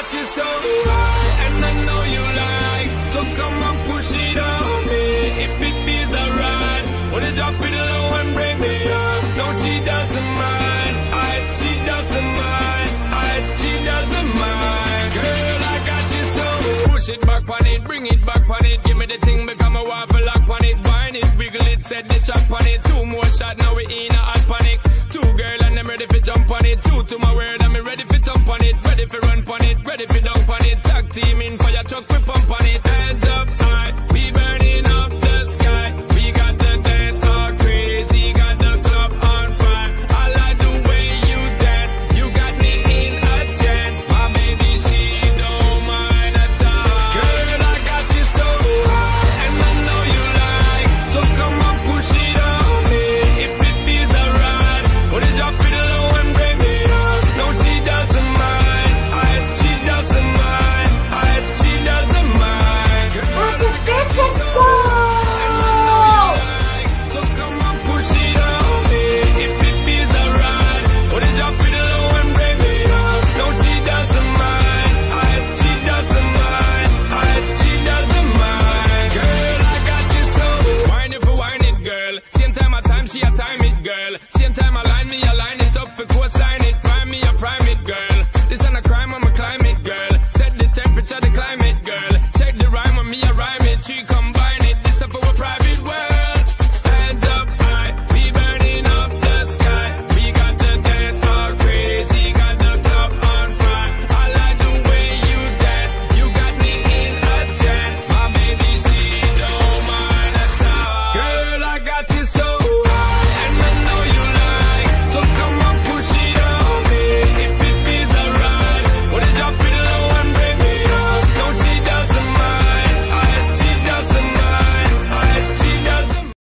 got you so high, and I know you like, so come on, push it on me. If it feels alright, wanna drop it low and bring me up. No, she doesn't mind, she doesn't mind, she doesn't mind. Girl, I got you so push it back on it, bring it back on it. Give me the thing, become a waffle lock on it. Wine it, wiggle it, set the chop on it. 2 more shots, now we in a hot panic. 2 girl and I'm ready for jump on it. 2 to my word, I'm ready for thump on it. Ready for run on it, ready for dunk on it. Tag team in for your truck, we pump on it. Hands up high, we burning up the sky. We got the dance all crazy, got the club on fire. I like the way you dance, you got me in a trance. My baby, she don't mind at all. Girl, I got you so high, and I know you like, so come on, push it on me. If it feels alright, wanna drop it low and bring me up. No, she doesn't mind, she doesn't mind, she doesn't mind. What a beautiful! So come on, push it on me. If it feels alright, wanna drop it low and bring me up. No, she doesn't mind, she doesn't mind, she doesn't mind. Girl, I got you so wine it for wine it, girl. Same time I time, she a time it, girl. Same time I line me, I line it up for cosign.